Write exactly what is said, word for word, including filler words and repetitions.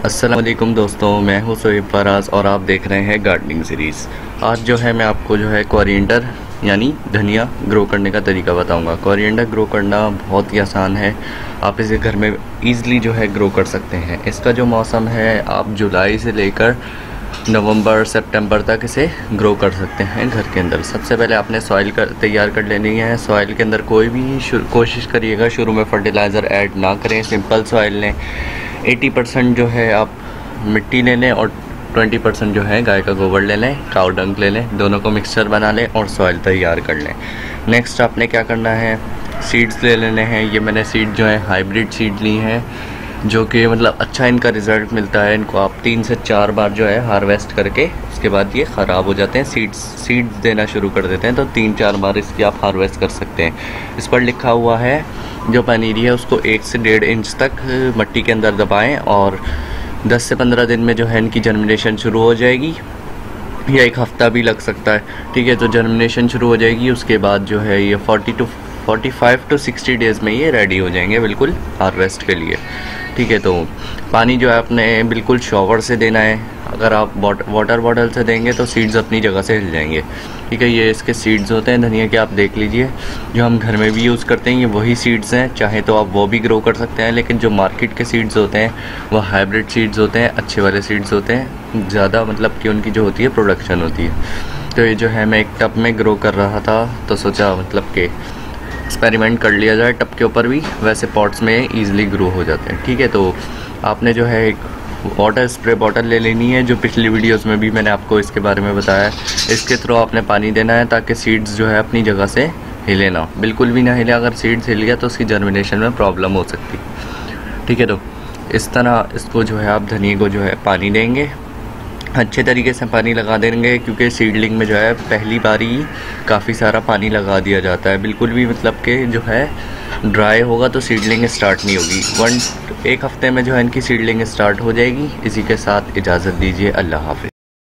अस्सलाम वालेकुम दोस्तों, मैं हूं सोएब फराज और आप देख रहे हैं गार्डनिंग सीरीज़। आज जो है मैं आपको जो है कोरिएंडर यानी धनिया ग्रो करने का तरीका बताऊंगा। कोरिएंडर ग्रो करना बहुत ही आसान है, आप इसे घर में ईज़िली जो है ग्रो कर सकते हैं। इसका जो मौसम है आप जुलाई से लेकर नवंबर सितंबर तक इसे ग्रो कर सकते हैं घर के अंदर। सबसे पहले आपने सॉइल कर तैयार कर लेनी है। सॉइल के अंदर कोई भी कोशिश करिएगा शुरू में फर्टिलाइज़र ऐड ना करें, सिंपल सॉइल लें। अस्सी परसेंट जो है आप मिट्टी ले लें और बीस परसेंट जो है गाय का गोबर ले लें, काऊ डंक ले लें, दोनों को मिक्सचर बना लें और सॉइल तैयार कर लें। नेक्स्ट आपने क्या करना है, सीड्स ले लेने हैं। ये मैंने सीड जो है हाइब्रिड सीड ली हैं, जो कि मतलब अच्छा इनका रिज़ल्ट मिलता है। इनको आप तीन से चार बार जो है हार्वेस्ट करके उसके बाद ये ख़राब हो जाते हैं, सीड्स सीड्स देना शुरू कर देते हैं, तो तीन चार बार इसकी आप हार्वेस्ट कर सकते हैं। इस पर लिखा हुआ है जो पनीरी है उसको एक से डेढ़ इंच तक मिट्टी के अंदर दबाएं और दस से पंद्रह दिन में जो है इनकी जर्मिनेशन शुरू हो जाएगी, या एक हफ़्ता भी लग सकता है। ठीक है, तो जर्मिनेशन शुरू हो जाएगी, उसके बाद जो है ये forty to forty five to sixty days में ये रेडी हो जाएंगे बिल्कुल हार्वेस्ट के लिए। ठीक है, तो पानी जो है अपने बिल्कुल शॉवर से देना है। अगर आप वाटर बॉटल से देंगे तो सीड्स अपनी जगह से हिल जाएंगे। ठीक है, ये इसके सीड्स होते हैं धनिया के, आप देख लीजिए। जो हम घर में भी यूज़ करते हैं ये वही सीड्स हैं, चाहे तो आप वो भी ग्रो कर सकते हैं, लेकिन जो मार्केट के सीड्स होते हैं वो हाइब्रिड सीड्स होते हैं, अच्छे वाले सीड्स होते हैं, ज़्यादा मतलब कि उनकी जो होती है प्रोडक्शन होती है। तो ये जो है मैं एक टब में ग्रो कर रहा था, तो सोचा मतलब कि एक्सपेरिमेंट कर लिया जाए टब के ऊपर भी, वैसे पॉट्स में ईज़िली ग्रो हो जाते हैं। ठीक है, तो आपने जो है एक वाटर स्प्रे बॉटल ले लेनी है, जो पिछली वीडियोस में भी मैंने आपको इसके बारे में बताया है। इसके थ्रू आपने पानी देना है ताकि सीड्स जो है अपनी जगह से हिले ना, बिल्कुल भी ना हिले। अगर सीड्स हिल गया तो उसकी जर्मिनेशन में प्रॉब्लम हो सकती है। ठीक है, तो इस तरह इसको जो है आप धनिया को जो है पानी देंगे, अच्छे तरीके से पानी लगा देंगे, क्योंकि सीडलिंग में जो है पहली बारी काफ़ी सारा पानी लगा दिया जाता है। बिल्कुल भी मतलब कि जो है ड्राई होगा तो सीडलिंग स्टार्ट नहीं होगी। वन एक हफ्ते में जो है इनकी सीडलिंग स्टार्ट हो जाएगी। इसी के साथ इजाज़त दीजिए, अल्लाह हाफ़िज़।